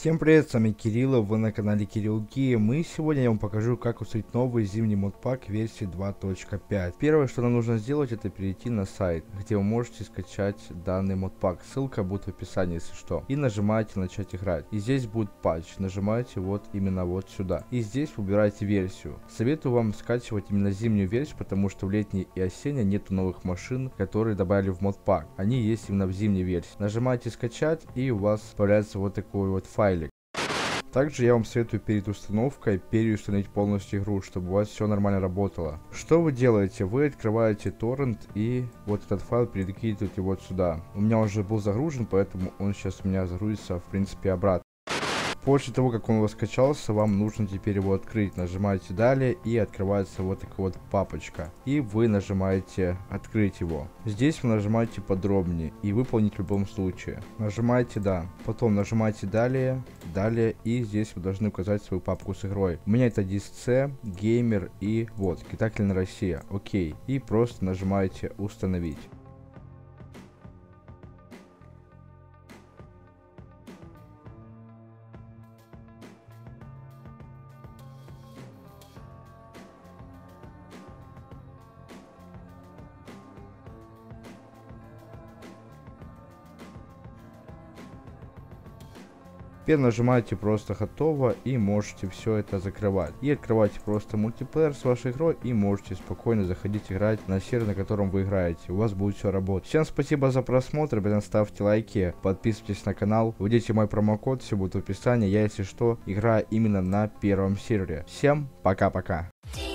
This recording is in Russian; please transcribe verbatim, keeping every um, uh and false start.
Всем привет, с вами Кирилл, вы на канале Кирилл Гейм, и сегодня я вам покажу, как установить новый зимний модпак версии два точка пять. Первое, что нам нужно сделать, это перейти на сайт, где вы можете скачать данный модпак. Ссылка будет в описании, если что. И нажимаете начать играть. И здесь будет патч, нажимаете вот именно вот сюда. И здесь выбираете версию. Советую вам скачивать именно зимнюю версию, потому что в летней и осенней нету новых машин, которые добавили в модпак. Они есть именно в зимней версии. Нажимаете скачать, и у вас появляется вот такой вот файл. Также я вам советую перед установкой переустановить полностью игру, чтобы у вас все нормально работало. Что вы делаете? Вы открываете торрент и вот этот файл перекидываете вот сюда. У меня уже был загружен, поэтому он сейчас у меня загрузится в принципе обратно. После того, как он у вас скачался, вам нужно теперь его открыть. Нажимаете далее, и открывается вот такая вот папочка. И вы нажимаете открыть его. Здесь вы нажимаете подробнее и выполнить в любом случае. Нажимаете да. Потом нажимаете далее, далее, и здесь вы должны указать свою папку с игрой. У меня это диск C, геймер и вот, Китаклин Россия. Окей. И просто нажимаете установить. Теперь нажимаете просто готово и можете все это закрывать. И открывайте просто мультиплеер с вашей игрой и можете спокойно заходить играть на сервер, на котором вы играете. У вас будет все работать. Всем спасибо за просмотр, обязательно ставьте лайки, подписывайтесь на канал, вводите мой промокод, все будет в описании. Я, если что, играю именно на первом сервере. Всем пока-пока.